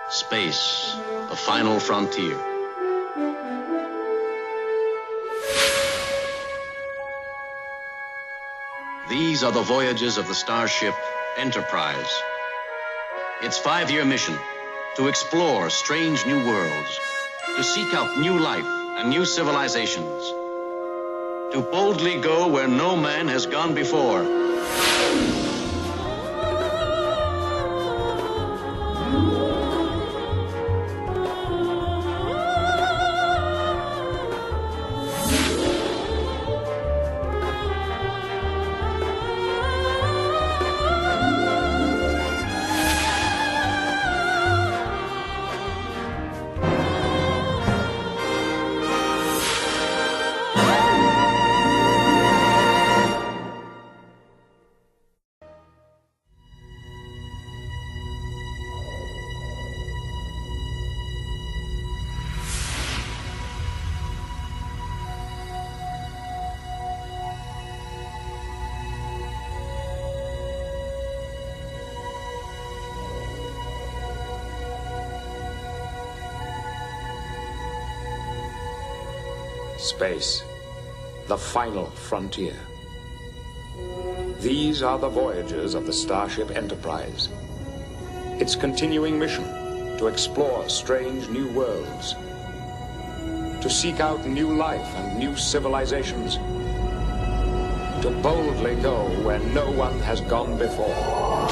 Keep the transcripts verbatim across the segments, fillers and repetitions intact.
Space, the final frontier. These are the voyages of the Starship Enterprise. Its five-year mission, to explore strange new worlds, to seek out new life and new civilizations, to boldly go where no man has gone before. Space, the final frontier. These are the voyages of the Starship Enterprise. Its continuing mission, to explore strange new worlds, to seek out new life and new civilizations, to boldly go where no one has gone before.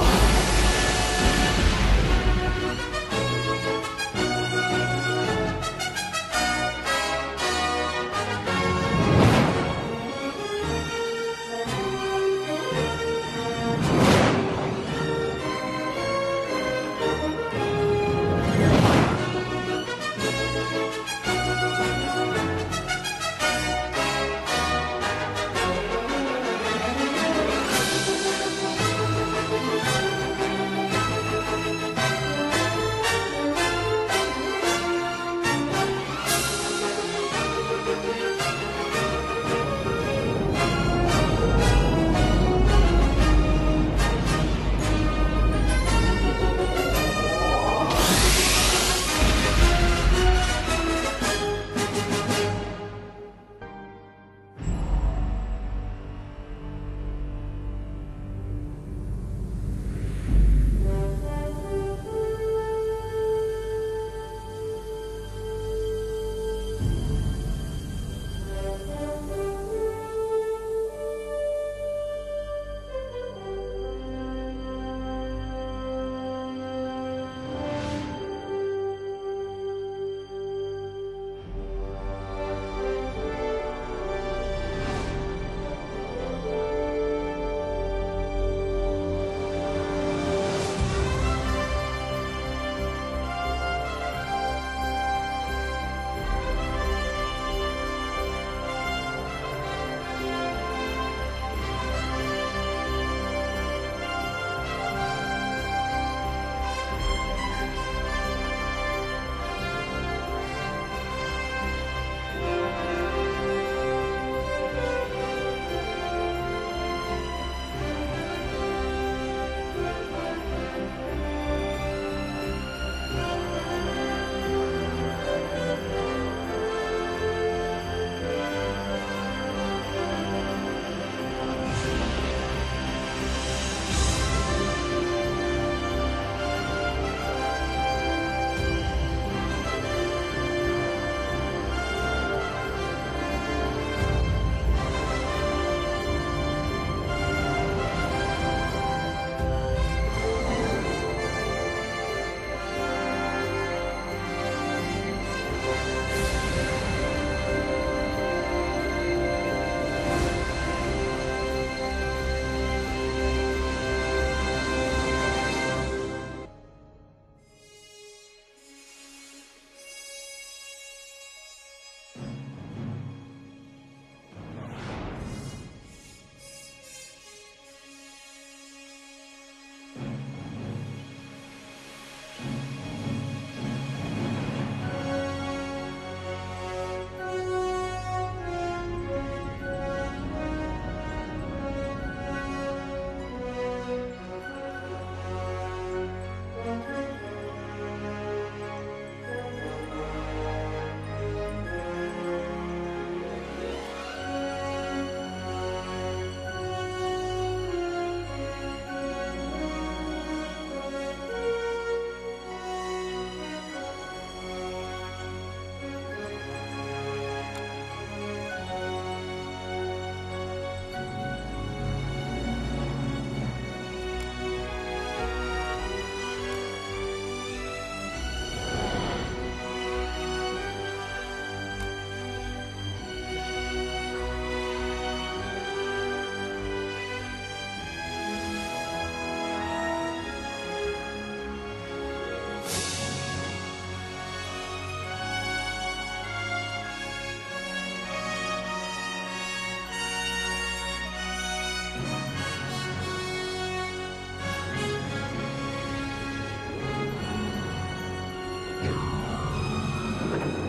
Starship.